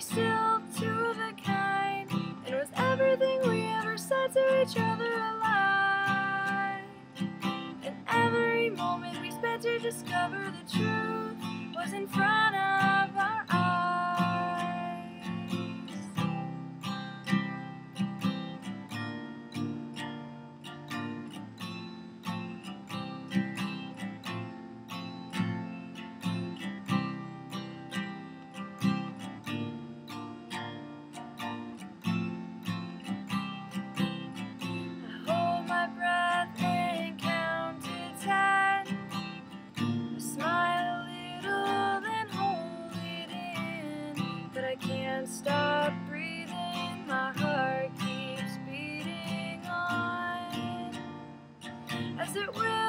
still two of a kind? And was everything we ever said to each other a lie? And every moment we spent to discover the truth was in front of our eyes. I can't stop breathing, my heart keeps beating on, as it will.